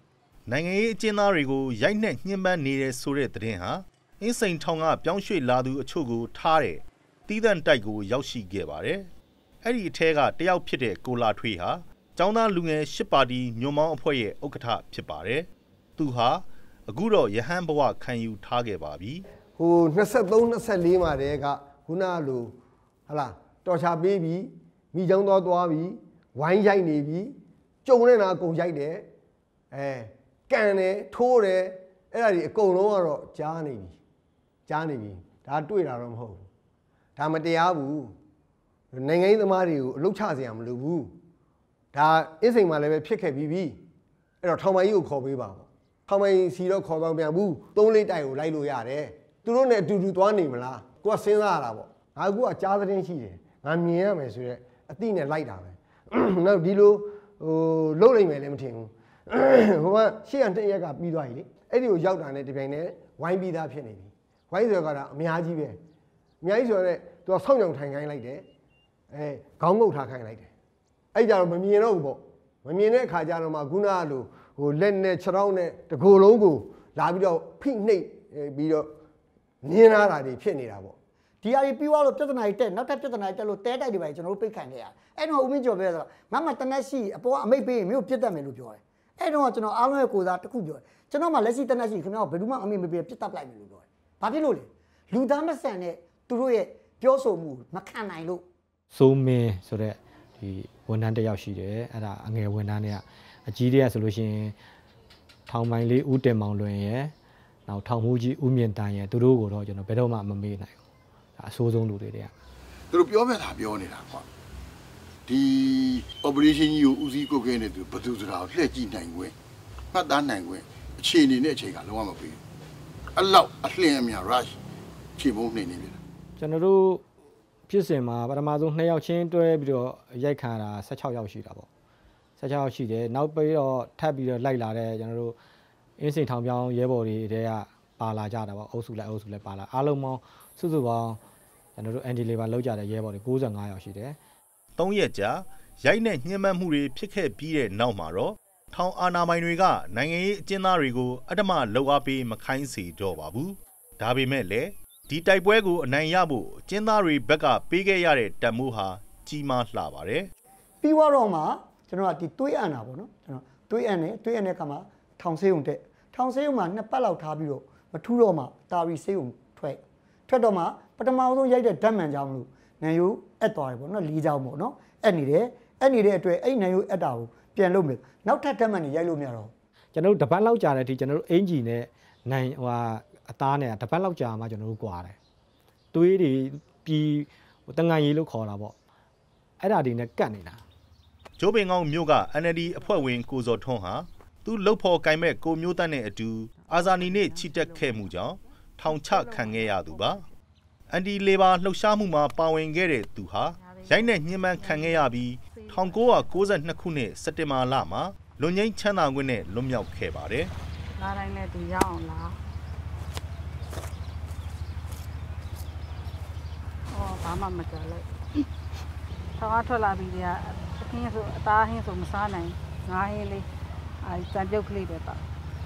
နိုင်ငံရေးအကျဉ်းသားတွေကိုရိုက်နှက်ညှဉ်းပန်းနေတဲ့ဆိုတဲ့သတင်းဟာအင်းစိန်ထောင်ကပြောင်းရွှေ့လာသူအချို့ကိုထားတဲ့တီးသန့်တိုက်ကိုရောက်ရှိခဲ့ပါတယ်။အဲ့ဒီအထက်ကတယောက်ဖြစ်တဲ့ကိုလာထွေးဟာကျောင်းသားလူငယ်၈ပါတီညွန်မောင်းအဖွဲ့ရဲ့ဥက္ကဋ္ဌဖြစ်ပါတယ်။သူဟာအခုတော့ရဟန်းဘဝခံယူထားခဲ့ပါပြီ။ဟို23 24မှာတည်းကခုနလိုဟလာတော်ချပေးပြီးမိချောင်းသွားပြီးဝိုင်းရိုက်နေပြီးကြုံနေတာအကုန်ရိုက်တယ်ကန်တယ်ထိုးတယ်အဲ့ဒါဒီအကုန်လုံးကတော့ကြားနေပြီဒါတွေ့တာတော့မဟုတ်ဘူးဒါမတရားဘူးနိုင်ငံရေးသမားတွေကိုအလုတ်ချစရာမလိုဘူးဒါအင်းစိန်မှာလည်းပဲဖြစ်ခဲ့ပြီးပြီအဲ့တော့ထောင်ပိုင်ကြီးကိုခေါ်ပေးပါပေါ့ထောင်ပိုင်စီတော့ခေါ်တော့ပြန်ဘူး3-4တိုက်ကိုလိုက်လို့ရတယ်သူတို့နဲ့အတူတူသွားနေမလားကိုကစဉ်းစားရတာပေါ့ငါကကြားသတင်းရှိတယ်ငါမြင်ရမယ်ဆိုရက်အတိနဲ့လိုက်တာပဲနောက်ဒီလိုလှုပ်လိုက်မယ်လည်းမထင်ဘူးဟိုကရှေ့က2ရက်ကပြီးသွားပြီလေအဲ့ဒီကိုရောက်တာနဲ့ဒီပိုင်းနဲ့ဝိုင်းပြီးသားဖြစ်နေပြီဝိုင်းဆိုကတော့အများကြီးပဲအများကြီးဆိုတော့သူကဆောင်းကြောင်ထိုင်ခိုင်းလိုက်တယ်ခေါင်းငုတ်ထားခိုင်းလိုက်တယ်အဲ့ကြတော့မမြင်တော့ဘူးပေါ့မမြင်တဲ့အခါကျတော့မှခုနကလိုဟိုလက်နဲ့ခြေထောက်နဲ့တကိုယ်လုံးကိုလာပြီးတော့ဖိနှိပ်ပြီးတော့နင်းလာတာတွေဖြစ်နေတာပေါ့ဒီအရာပြီးသွားလို့ပြဿနာတွေတက်နောက်ထပ်ပြဿနာတွေတက်လို့တဲတိုက်တွေပဲကျွန်တော်တို့ပိတ်ခံခဲ့ရအဲ့တော့ဦးမင်းကျော်ပြောဆိုတော့ငါမှတနက်ရှိအပေါ်အမိတ်ပေးရင်မျိုးပြစ်တတ်မယ်လို့ပြောတယ်အဲ့တော့ကျွန်တော်အားလုံးရဲ့ကိုယ်စားတစ်ခုပြောတယ်ကျွန်တော်မှလက်ရှိတနက်ရှိခင်ဗျားဘယ်သူမှအမိတ်မပေးပြစ်တတ်လိုက်မယ်လို့ပြောတယ်ဘာဖြစ်လို့လဲလူသားမဆန်တဲ့သူတို့ရဲ့ပြောဆိုမှုမခံနိုင်လို့စိုးမင်းဆိုတဲ့ဒီဝန်ထမ်းတစ်ယောက်ရှိတယ်အဲ့ဒါအငယ်ဝန်ထမ်းတွေကအကြီးတွေကဆိုလို့ရှိရင်ထောင်ပိုင်းလေးဦးတင်မောင်လွင်ရယ်နောက်ထောင်မှုကြီးဦးမြင့်တန်းရယ်သူတို့ကိုတော့ကျွန်တော်ဘယ်တော့မှမမေ့နိုင်ဘူးဒါအဆိုးဆုံးလူတွေကသူတို့ပြောမဲ့တာပြောနေတာကွာဒီ operation ကြီးကိုဦးစီးကုတ်ခဲနေသူဘယ်သူဆိုတာကိုလှည့်ကြည့်နိုင်ခွင့်မှတ်သားနိုင်ခွင့်အခြေအနေနဲ့အချိန်ကလုံးဝမပေးဘူးအဲ့လောက်အလင်းအမြ rush ခြေမုံနှိမ့်နေပြီကျွန်တော်တို့ဖြစ်စဉ်မှာပထမဆုံး2ယောက်ချင်းတွဲပြီးတော့ရိုက်ခံတာ16ယောက်ရှိတာပေါ့16ယောက်ရှိတယ်နောက်ပြီးတော့ထပ်ပြီးတော့လိုက်လာတဲ့ကျွန်တော်တို့အင်းစိန်ထောင်ပြောင်းရဲဘော်တွေတဲကပါလာကြတာပေါ့အုပ်စုလိုက်ပါလာအားလုံးပေါင်းစုစုပေါင်းကျွန်တော်တို့ anti labor လောက်ကြတဲ့ရဲဘော်တွေ95ယောက်ရှိတယ် 3ရက်ကြာရိုက်နဲ့ညှဉ်းပန်းမှုတွေဖြစ်ခဲ့ပြီးတဲ့နောက်မှာတော့ထောင်အာဏာပိုင်တွေကနိုင်ငံရေးအကျဉ်းသားတွေကိုအတ္တမလှုပ်အားပေးမခိုင်းစေတော့ပါဘူးဒါပေမဲ့လည်းဒီတိုက်ပွဲကိုအနိုင်ရဖို့အကျဉ်းသားတွေဘက်ကပေးခဲ့ရတဲ့တန်မိုးဟာကြီးမားလှပါတယ်ပြီးတော့မှကျွန်တော်ကဒီတွေးအံ့တာပေါ့နော်ကျွန်တော်တွေးအံ့တဲ့ခါမှာထောင်ဆေးုံတက်ထောင်ဆေးုံမှာ2ပတ်လောက်ထားပြီးတော့မထူးတော့မှတာရီဆေးုံထွက်တော့မှပထမဆုံးရိုက်တဲ့ဓာတ်မှန်ကြောင်းလို့နန်ယိုအက်သွားတယ်ပေါ့နော်၄ကြောင်းပေါ့နော်အက်နေတဲ့အတွက်အဲ့နန်ယိုအက်တာကိုပြန်လုပ်မယ်နောက်ထပ်ဓာတ်မှန်တွေရိုက်လို့မရတော့ကျွန်တော်တို့တပတ်လောက်ကြာတဲ့အထိကျွန်တော်တို့အင်ဂျီနဲ့နိုင်ဟိုအသားနဲ့တပတ်လောက်ကြာမှကျွန်တော်တို့ကွာတယ်သွေးတွေပြီးတငန်ရီလို့ခေါ်တာပေါ့အဲ့ဒါတွေနဲ့ကတ်နေတာကျိုးပင်ကောင်းမြို့က NLD အဖွဲ့ဝင်ကိုဇော်ထွန်းဟာသူလှုပ်ဖော်ကင်မဲ့ကိုမျိုးတန်းနဲ့အတူအာဇာနည်နေ့ချီတက်ခဲ့မှုကြောင့်ထောင်ချခံခဲ့ရသူပါအန်တီလေဘာလှုပ်ရှားမှုမှာပါဝင်ခဲ့တဲ့သူဟာရိုက်နဲ့ညှဉ်းပန်းခံခဲ့ရပြီး1992ခုနှစ်စက်တင်ဘာလမှာလွန်ငင်းချမ်းသာခွင့်နဲ့လွတ်မြောက်ခဲ့ပါတယ်လာတိုင်းနဲ့သူရောက်အောင်လားဘာမှမကြောက်လိုက်ထောင်ထွက်လာပြီးတည်းအခင်းဆိုအသားဟင်းဆိုမစားနိုင်ငါးဟင်းလေးစံပြုတ်ကလေးပဲပေါ့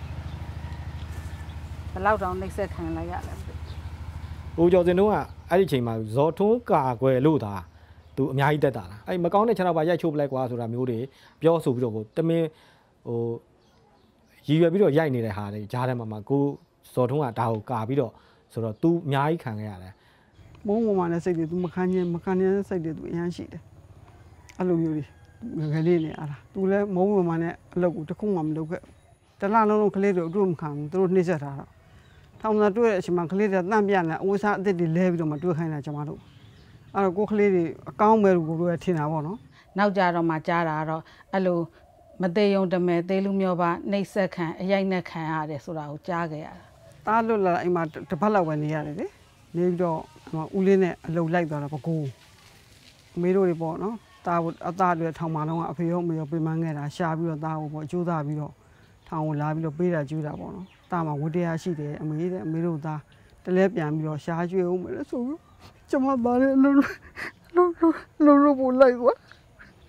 ဘယ်လောက်တောင်နှိမ့်ဆက်ခံလိုက်ရလဲဦးကျော်စင်တို့ကအဲ့ဒီချိန်မှာဇော်ထွန်းကာကွယ်လို့သာသူအများကြီးတက်တာလားအဲ့မကောင်းတဲ့ခြေထောက်ပါရိုက်ချိုးပလိုက်ကွာဆိုတာမျိုးတွေပြောဆိုပြီးတော့တမင်ဟိုရည်ရွယ်ပြီးတော့ရိုက်နေတဲ့ဟာတွေဂျားထဲမှာကိုဇော်ထွန်းကဒါကိုကာပြီးတော့ဆိုတော့ तू အများကြီးခံခဲ့ရတယ်မုန်းပေါ်မှာလည်းစိတ်တွေ तू မခံတဲ့စိတ်တွေ तू အရန်ရှိတယ်အဲ့လိုမျိုးတွေငယ်လေးနေအားလား तू လည်းမုန်းပေါ်မှာနဲ့အလုပ်ကိုတစ်ခုမှမလုပ်ခဲ့တလားလုံးကလေးတွေတို့မခံဘူးသူတို့နှိမ့်ဆက်ထားတော့ထောင်သာတွေ့တဲ့အချိန်မှာကလေးတွေတန့်ပြန့်လာအဝတ်စားအသစ်တွေလဲပြီးတော့မှတွေ့ခိုင်းတာကျွန်မတို့အဲ့တော့ကိုကလေးတွေအကောင်းပဲလို့ကိုတို့ရထင်တာပေါ့နော်နောက်ကြတော့မှကြားတာကတော့အဲ့လိုမသေးယုံတမဲသေးလူမျိုးပါနှိမ့်ဆက်ခံအရိုက်နဲ့ခံရတယ်ဆိုတာကိုကြားခဲ့ရတာတားလွတ်လာအိမ်မှာတစ်ပတ်လောက်ပဲနေရတယ်လေနေပြီးတော့ဦးလေးနဲ့အလုံလိုက်သွားတာပကူအမေတို့တွေပေါ့နော်တာအသားတွေထောင်မာတော့အဖေရောအမေရောပြင်ပန်းခဲ့တာရှာပြီးတော့တာကိုပေါ့အကျိုးသားပြီးတော့ထောင်ကိုလာပြီးတော့ပေးတာကျွေးတာပေါ့နော်တာမှာဝတ္တရားရှိတယ်အမေတို့သားတလဲပြန်ပြီးတော့ရှားကျွေးအောင်မယ်ဆိုပြီးကျွန်မသားလည်းလုံဖို့လိုက်ကွာ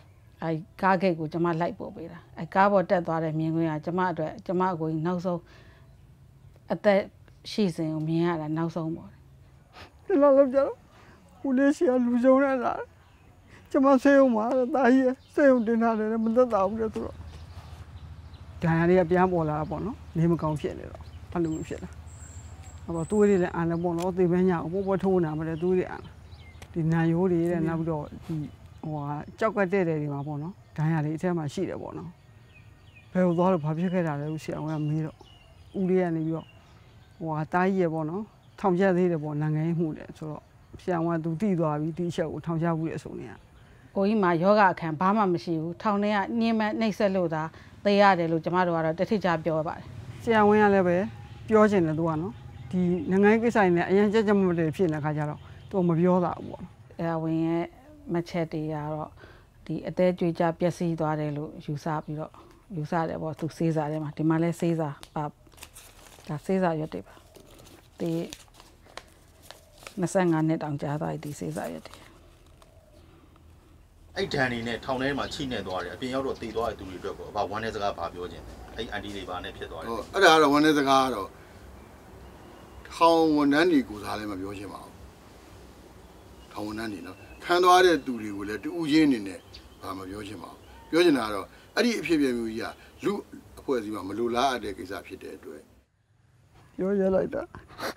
ကားဂိတ်ကိုကျမလိုက်ပို့ပေးတာကားပေါ်တက်သွားတဲ့မြင်ကွင်းကကျမအတွက်ကျမအကိုကြီးနောက်ဆုံးအသက်ရှိစဉ်ကိုမြင်ရတာနောက်ဆုံးပေါ့ဒီလိုလုပ်ကြတော့ဦးလေးရှိကလူကြုံနေတာကျမဆေးရုံမှာတာကြီးဆေးရုံတင်ထားတယ်မသက်သာဘူးလေသူတော့ဒဏ်ရာတွေကပြန်ပေါ်လာတာပေါ့နော်နေမကောင်းဖြစ်နေတော့အဲ့လိုဖြစ်တာഅപ്പോൾသူတွေလည်းအာလည်းပေါ့နော်သေပန်းညာကိုပေါ်ထိုးနာမလဲသူတွေအာဒီနာရိုးတွေတဲ့နောက်ပြီးတော့ဒီကြောက်ကတဲ့တွေမှာပေါ့နော်ဒဏ်ရာတွေအထက်မှာရှိတယ်ပေါ့နော်ဘယ်လိုသွားလို့ဘာဖြစ်ခဲ့တာလဲဆရာကမေးတော့ဦးလေးကနေပြီးတော့တာကြီးရပေါ့နော်ထောင်ကျသေးတယ်ပေါ့နိုင်ငံရေးမှုတယ်ဆိုတော့ဆရာကသူတိသွားပြီတိချက်ကိုထောင်ချဘူးလေဆိုနေရကိုကြီးမှာယောဂအခန်းဘာမှမရှိဘူးထောင်ထဲကညင်းမနှိပ်ဆက်လို့သာသေရတယ်လို့ကျမတို့ကတော့တထိချပြောပါတယ်ဆရာဝန်ကလည်းပဲပြောချင်တယ်သူကနော်ဒီနိုင်ငံရေးကိစ္စတွေနဲ့အရင်ကြက်ကြက်မတ်ဖြစ်နေတဲ့ခါကျတော့သူမပြောတာဘူးပေါ့ဆရာဝန်ရဲ့မချက်တွေကတော့ဒီအသေးကြွေကြပျက်စီးသွားတယ်လို့ယူဆပြီးတော့ယူဆတယ်ပေါ့သူစေးစာထဲမှာဒီမှာလဲစေးစာပါဒါစေးစာရွက်တွေပါဒီ25နှစ်တောင်ကြာသွားပြီဒီစေးစာရွက်တွေအဲ့ဒဏ်နေနဲ့ထောင်ထဲမှာချိနေသွားတယ်အပြင်ရောက်တော့တည်သွားတဲ့သူတွေအတွက်ပေါ့ဘာဝမ်းတဲ့စကားဘာပြောခြင်းအဲ့အန်တီတွေဘာနဲ့ဖြစ်သွားတယ်ဟုတ်အဲ့ဒါကတော့ဝမ်းတဲ့စကားကတော့ထောင်ဝန်ထမ်းတွေကိုစားလည်းမပြောချင်ပါဘူးထောင်ဝန်ထမ်းတွေနော်ခံသွားတဲ့သူတွေကိုလည်းတူဦးချင်းအနေနဲ့ဘာမပြောချင်ပါဘူးပြောချင်တာကတော့အဲ့ဒီအဖြစ်အပျက်မျိုးကြီးကလူအဖွဲ့အစည်းမှာမလိုလားအပ်တဲ့ကိစ္စဖြစ်တဲ့အတွက်ပြောရလိုက်တာ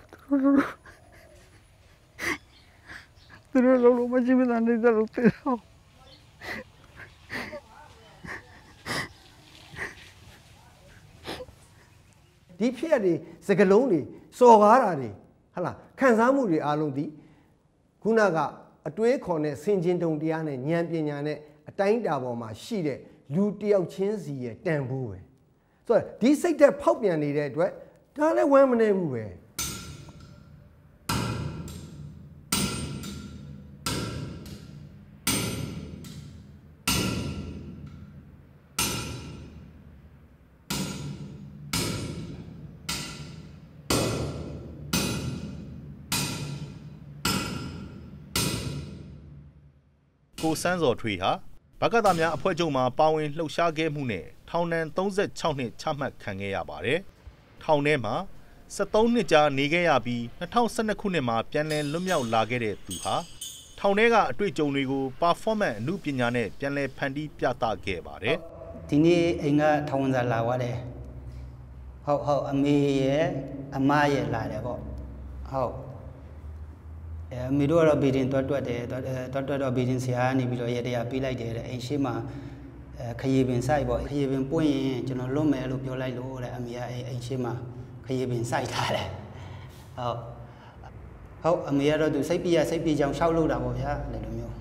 သူတို့လုံးမရှိမသားနေတဲ့လို့သိတော့ဒီဖြစ်ရတဲ့စကလုံးတွေစော်ကားတာတွေဟာလားခံစားမှုတွေအားလုံးဒီခုနကအတွေးခေါ်တဲ့ဆင်ခြင်တုံတရားနဲ့ဉာဏ်ပညာနဲ့အတိုင်းတာပေါ်မှာရှိတဲ့လူတယောက်ချင်းစီရဲ့တန်ဖိုးပဲဆိုတော့ဒီစိတ်သက်ဖောက်ပြန်နေတဲ့အတွက်ဒါလည်းဝမ်းမနေဘူးပဲကိုစန်းစော်ထွေဟာဗကသများအဖွဲ့ချုပ်မှပါဝင်လှုပ်ရှားခဲ့မှုနဲ့ထောင်ဒဏ်36နှစ်ချမှတ်ခံခဲ့ရပါတယ်။ထောင်ထဲမှာ73နှစ်ကြာနေခဲ့ရပြီး2012ခုနှစ်မှာပြန်လည်လွတ်မြောက်လာခဲ့တဲ့သူဟာထောင်ထဲကအတွေ့အကြုံတွေကို performance အမှုပညာနဲ့ပြန်လည်ဖန်တီးပြသခဲ့ပါတယ်။ဒီနေ့အိမ်ကထောင်ဝင်စာလာသွားတယ်။ဟုတ်အမေရဲ့အမရဲ့လာတယ်ပေါ့။ဟုတ်မိတို့ကတော့ဘီဒင်တွတ်တယ်တွတ်တော့ဘီဒင်ဆရာကနေပြီးတော့ရတရားပေးလိုက်တယ်အိမ်ရှိမှာခရီးပင်စိုက်ပေါ့ခရီးပင်ပွင့်ရင်ကျွန်တော်လွတ်မယ်လို့ပြောလိုက်လို့တဲ့အမေကအိမ်ရှိမှာခရီးပင်စိုက်ထားတယ်ဟုတ်အမေကတော့သူစိတ်ပြေကြောင်ရှောက်လို့တာပေါ့ဗျာဒီလိုမျိုး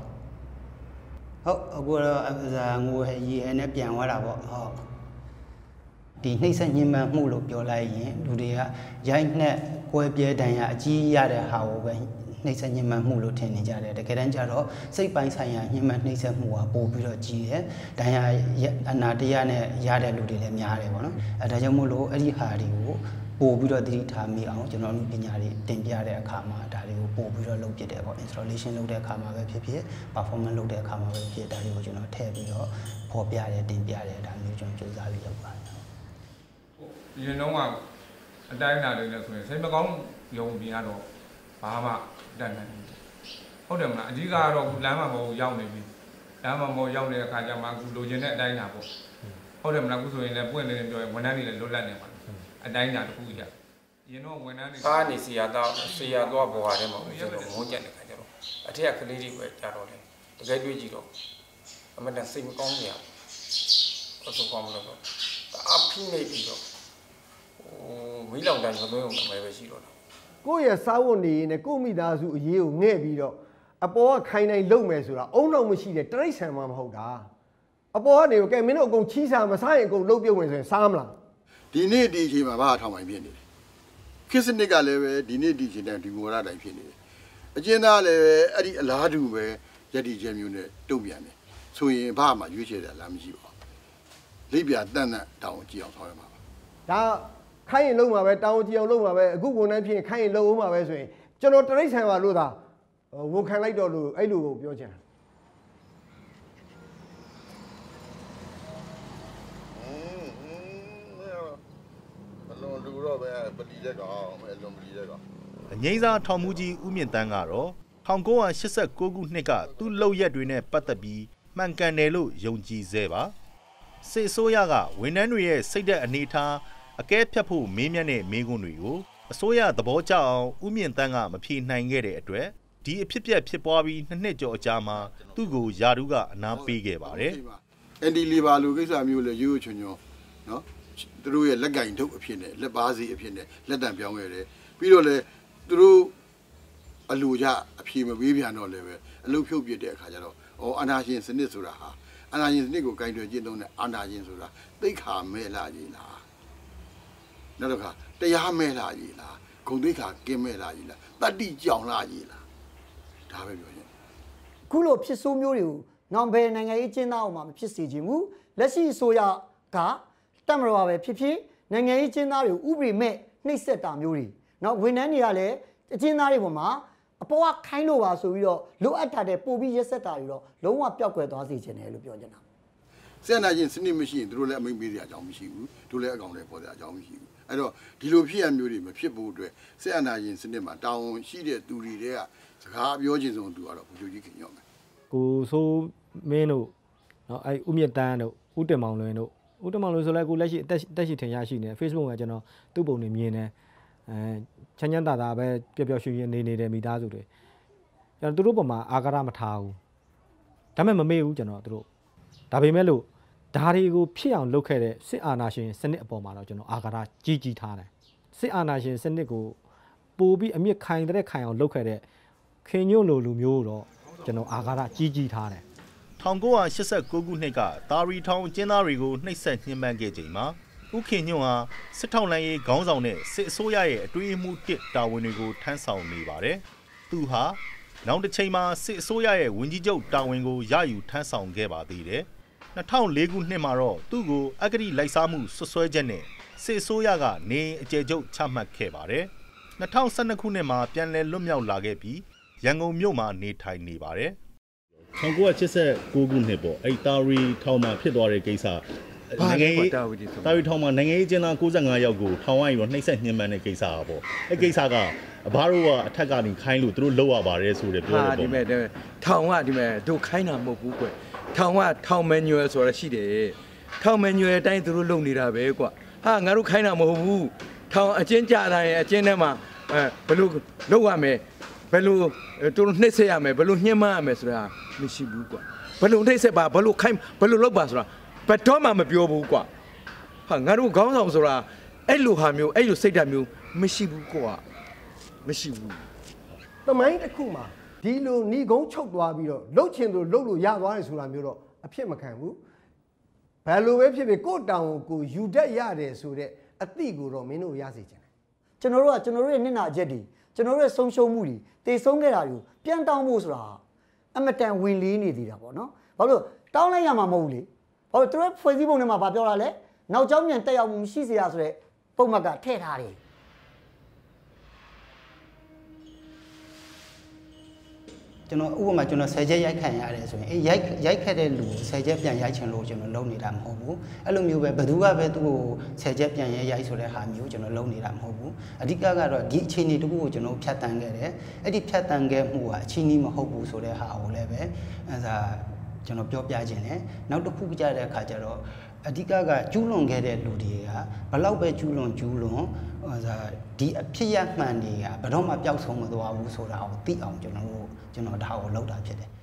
ဟုတ်အခုတော့ငိုဟဲ့ရီဟဲ့နဲ့ပြန်သွားတာပေါ့ဟုတ်ဒီနှိမ့်ဆက်ညှဉ်းပန်းမှုလို့ပြောလိုက်ရင်လူတွေကရိုက်နှက်ကွဲပြဲတန်ရအကြီးရတဲ့ဟာကိုပဲနှိမ့်ဆက်ညှဉ်းပန်းမှုလို့ထင်နေကြတယ်တကယ်တမ်းကျတော့စိတ်ပိုင်းဆိုင်ရာညှဉ်းပန်းနှိမ့်ဆက်မှုကပိုပြီးတော့ကြီးတယ်တန်ရအနာတရားနဲ့ရတဲ့လူတွေလည်းများတယ်ပေါ့နော်ဒါကြောင့်မို့လို့အဲ့ဒီဟာတွေကိုပို့ပြီးတော့သတိထားမိအောင်ကျွန်တော်တို့ပညာတွေတင်ပြတဲ့အခါမှာဒါတွေကိုပို့ပြီးတော့လုပ်ပြတယ်ပေါ့ installation လုပ်တဲ့အခါမှာပဲဖြစ်ဖြစ် performance လုပ်တဲ့အခါမှာပဲဖြစ်ဒါတွေကိုကျွန်တော်ထည့်ပြီးတော့ဖော်ပြတယ်တင်ပြတယ်ဒါမျိုးကျွန်တော်စူးစမ်းပြီးလုပ်ပါတယ်ဒီလုံးကအတိုင်းအတာတွေလည်းဆိုရင်စိတ်မကောင်းရုံပြင်ရတော့ဘာမှတတ်နိုင်ဘူးဟုတ်တယ်မလားအဓိကကတော့လမ်းမှာမဟုတ်ရောက်နေပြီလမ်းမှာမဟုတ်ရောက်နေတဲ့အခါကျမှအခုလိုချင်တဲ့အတိုင်းအတာပေါ့ဟုတ်တယ်မလားအခုဆိုရင်လည်းပွင့်နေတယ်ပြောရင်ဝန်ထမ်းတွေလည်းလွတ်လပ်နေပါအတိုင်းအတာတစ်ခုကြီးရင်တော့ဝန်ထမ်းတွေကားနေစီရတော့ဘွားထဲမှာဆိုတော့ငုံကြက်တဲ့ခါကျတော့အထက်ကလေးတွေပဲကြာတော့တယ်တကယ်တွေ့ကြည့်တော့အမှန်တန်စိတ်မကောင်းနေရဘူးဆိုကောင်းမလို့တော့အဖိနေပြီးတော့မီးလောင်တန်းမသွင်းအောင်ပဲရှိတော့ကိုယ့်ရဲ့စားဝတ်နေနဲ့ကိုယ့်မိသားစုအရေးကိုငဲ့ပြီးတော့အပေါ်ကခိုင်းတိုင်းလုံမယ်ဆိုတာအုံတော့မရှိတဲ့တရိတ်ဆန်မှမဟုတ်တာအပေါ်ကနေကဲမင်းတို့အကုန်ချီးစားမစားရင်အကုန်လှုပ်ပြုတ်ဝင်ဆိုရင်စားမလားဒီနေ့ဒီအချိန်မှာဘာထောင်ပိုင်ဖြစ်နေလဲခစ်စနစ်ကလည်းပဲဒီနေ့ဒီအချိန်တိုင်းဒီမော်ရတိုင်းဖြစ်နေတယ်အကျဉ်းသားလည်းပဲအဲ့ဒီအလားတူပဲယက်တီကျဲမျိုးနဲ့တုံ့ပြန်တယ်ဆိုရင်ဘာမှရွေးချယ်တာလားမရှိပါဘူးလိပ်ပြတန်တောင်းကြည့်အောင်ဆောင်ရမှာပါဒါခိုင်းရင်လုံးမှာပဲတောင်းကြည့်အောင်လုံးမှာပဲအခုဝန်ထမ်းဖြစ်ရင်ခိုင်းရင်လုံးအောင်မှာပဲဆိုရင်ကျွန်တော်တရိတ်ဆန်ပါလို့သာဝန်ခံလိုက်တော့လို့အဲ့လိုကိုပြောချင်တာတော့ပဲပလီတဲ့ကောင်အလွန်ပလီတဲ့ကောင်အငိမ့်စားထောင်မှုကြီးဦးမြင့်တန်းကတော့1989ခုနှစ်ကသူ့လောက်ရက်တွေနဲ့ပတ်သက်ပြီးမှန်ကန်တယ်လို့ယုံကြည်စေပါစစ်အစိုးရကဝန်ထမ်းတွေရဲ့စိတ်သက်အနေထားအကဲဖြတ်ဖို့မေးမြန်းတဲ့မေးခွန်းတွေကိုအစိုးရသဘောကျအောင်ဦးမြင့်တန်းကမဖြေနိုင်ခဲ့တဲ့အတွက်ဒီအဖြစ်ဖြစ်ပွားပြီး2နှစ်ကျော်အကြာမှာသူ့ကိုယာဒူးကအနားပေးခဲ့ပါတယ်အန်ဒီလီဘာလိုကိစ္စမျိုးလေရိုးချွန်ချွန်နော်သူတို့ရဲ့လက်ကင်ထုတ်အဖြစ်နဲ့လက်ပါစီအဖြစ်နဲ့လက်တံပြောင်းခဲ့တယ်ပြီးတော့လေသူတို့အလူကြအဖြေမပေးပြန်တော့လည်းပဲအလုပ်ဖြုတ်ပြတဲ့အခါကျတော့အာဏာရှင်စနစ်ဆိုတာဟာအာဏာရှင်စနစ်ကိုဂိုင်းတွယ်ကျင့်သုံးတဲ့အာဏာရှင်ဆိုတာသိခါမဲလာကြီးလားနောက်တော့တရားမဲလာကြီးလားဂုံသိခါကင်းမဲလာကြီးလားတတိကြောင်လာကြီးလားဒါပဲပြောရင်ခုလိုဖြစ်ဆိုးမျိုးတွေကိုနောင်ဘယ်နိုင်ငံရေးကျင်းသားအောင်မှမဖြစ်စေချင်ဘူးလက်ရှိအစိုးရကတက်မတော်ပဲဖြစ်ဖြစ်နိုင်ငံရေးကျင်းသားတွေကိုဥပဒေမဲ့နှိပ်စက်တာမျိုးတွေနောက်ဝန်ထမ်းတွေကလည်းအကျဉ်းသားတွေပေါ်မှာအပေါ်ကခိုင်းလို့ပါဆိုပြီးတော့လိုအပ်တာတဲ့ပို့ပြီးရက်ဆက်တာတွေတော့လုံးဝပျောက်ကွယ်သွားစေချင်တယ်လို့ပြောချင်တာဆက်နာချင်းစနစ်မရှိရင်တို့လည်းအမိန့်ပေးစရာအကြောင်းမရှိဘူးတို့လည်းအကောင်တွေပေါ်စရာအကြောင်းမရှိဘူးအဲ့တော့ဒီလိုဖြစ်ရမျိုးတွေမဖြစ်ဖို့အတွက်ဆက်အနာချင်းစနစ်မှာတာဝန်ရှိတဲ့သူတွေကစကားပြောခြင်းဆုံးသူကတော့ဘုရားကြီးခင်ရောမယ်ကိုဆိုးမင်းတို့နော်အဲ့ဦးမြင့်တန်းတို့ဦးတင်မောင်လွင်တို့ဦးတင်မောင်လွင်ဆိုလဲကိုလက်ရှိအသက်ရှိထင်ရရှိနေ Facebook မှာကျွန်တော်သူ့ပုံတွေမြင်တယ်ချမ်းချမ်းသာသာပဲပျော်ပျော်ရွှင်ရွှင်နေတဲ့မိသားစုတွေကျွန်တော်တို့ပုံမှာအာဃာတမထားဘူးဒါပေမဲ့မမေ့ဘူးကျွန်တော်တို့ဒါပေမဲ့လို့ဒါတွေကိုဖြစ်အောင်လုပ်ခဲ့တဲ့စစ်အာဏာရှင်စနစ်အပေါ်မှာတော့ကျွန်တော်အာဃာတကြီးထားတယ်စစ်အာဏာရှင်စနစ်ကိုပို့ပြီးအမြင့်ခိုင်တဲ့ခိုင်အောင်လုပ်ခဲ့တဲ့ခင်ညွန့်လိုလူမျိုးတော့ကျွန်တော်အာဃာတကြီးထားတယ် 1989ခုနှစ်ကတာရီထောင်ကျင်းသားတွေကိုနှိပ်စက်ညှဉ်းပန်းခဲ့ချိန်မှာဦးခင်ညွန့်ဟာစစ်ထောက်လှမ်းရေးခေါင်းဆောင်တဲ့စစ်အစိုးရရဲ့အတွေ့အမှုတာဝန်တွေကိုထမ်းဆောင်နေပါတယ်။သူဟာနောက်တစ်ချိန်မှာစစ်အစိုးရရဲ့ဝန်ကြီးချုပ်တာဝန်ကိုရယူထမ်းဆောင်ခဲ့ပါသေးတယ်။2004ခုနှစ်မှာတော့သူ့ကိုအဂတိလိုက်စားမှုဆွဆွဲချက်နဲ့စစ်အစိုးရကနေအကျယ်ချုပ်ချမှတ်ခဲ့ပါတယ်။2012ခုနှစ်မှာပြန်လည်လွတ်မြောက်လာခဲ့ပြီးရန်ကုန်မြို့မှာနေထိုင်နေပါတယ်။1989ခုနှစ်ပေါ့အဲ့တာရီထောင်မှာဖြစ်သွားတဲ့ကိစ္စနိုင်ငံရေးတာရီထောင်မှာနိုင်ငံရေးကျင်းသား65ယောက်ကိုထောင်ဝိုင်းပြီးနှိပ်စက်ညှဉ်းပန်းတဲ့ကိစ္စอ่ะပေါ့အဲ့ကိစ္စကအဘတို့ကအထက်ကနေခိုင်းလို့သူတို့လောက်ရပါတယ်ဆိုတယ်ပြောတယ်ပေါ့ဒီမဲ့ထောင်ကဒီမဲ့တို့ခိုင်းတာမဟုတ်ဘူးကွထောင်ကထောင်မန်နျူယ်ဆိုတာရှိတယ်ထောင်မန်နျူယ်အတိုင်းသူတို့လုပ်နေတာပဲကွဟာငါတို့ခိုင်းတာမဟုတ်ဘူးထောင်အကျဉ်းကြတိုင်းအကျဉ်းထဲမှာဘယ်လိုလုပ်ရမယ်ဘယ်လိုတို့နှိပ်စက်ရမယ်ဘယ်လိုညှဉ်းပန်းရမယ်ဆိုတာမရှိဘူးကွဘယ်လိုနှိပ်စက်ပါဘယ်လိုခိုင်းဘယ်လိုလုပ်ပါဆိုတာဘယ်တော့မှမပြောဘူးကွာဟာငါတို့ခေါင်းဆောင်ဆိုတာအဲ့လိုဟာမျိုးအဲ့လိုစိတ်ဓာတ်မျိုးမရှိဘူးကွာမရှိဘူးတမိုင်းတစ်ခုမှာဒီလိုဏီကုန်းချုပ်သွားပြီးတော့လှုပ်ချင်သူလှုပ်လို့ရသွားတယ်ဆိုတာမျိုးတော့အဖြစ်မခံဘူးဘယ်လိုပဲဖြစ်ဖြစ်ကိုယ့်တောင်ကိုယူတတ်ရတယ်ဆိုတဲ့အသည့်ကိုတော့မင်းတို့ရစေချင်တယ်ကျွန်တော်တို့ရဲ့နှစ်နာချက်တွေကျွန်တော်တို့ရဲ့ဆုံးရှုံးမှုတွေတေဆုံးခဲ့တာတွေကိုပြန်တောင်းဖို့ဆိုတာအမတန်ဝင်လေးနေသေးတာပေါ့နော်ဘာလို့တောင်းလိုက်ရမှာမဟုတ်ဘူးလေဟောသူတို့ဖွဲ့စည်းပုံထဲမှာဗာပြောတာလဲနောက်ကျောင်းမြန်တက်ရောက်မှုမရှိစေရဆိုတဲ့ပုံမှန်ကထည့်ထားတယ်ကျွန်တော်ဥပမာကျွန်တော်10ချက်ရိုက်ခံရတယ်ဆိုရင်ရိုက်ခက်တဲ့လူ10ချက်ပြန်ရိုက်ချင်လို့ကျွန်တော်လုပ်နေတာမဟုတ်ဘူးအဲ့လိုမျိုးပဲဘယ်သူကပဲသူ့ကို10ချက်ပြန်ရိုက်ဆိုတဲ့ဟာမျိုးကျွန်တော်လုပ်နေတာမဟုတ်ဘူးအဓိကကတော့ဒီအခြေအနေတခုကိုကျွန်တော်ဖြတ်တန်းခဲ့တယ်အဲ့ဒီဖြတ်တန်းခဲ့မှုကအချင်းကြီးမဟုတ်ဘူးဆိုတဲ့ဟာကိုလည်းပဲအဲ့ဒါကျွန်တော်ပြောပြခြင်းတယ်နောက်တစ်ခုကြတဲ့အခါကျတော့အဓိကကျူးလွန်ခဲ့တဲ့လူတွေကဘလောက်ပဲကျူးလွန်ဒီအဖြစ်ရမှန်တွေကဘယ်တော့မှပျောက်ဆုံးမသွားဘူးဆိုတာကိုသိအောင်ကျွန်တော်ဒါကိုလုပ်တာဖြစ်တယ်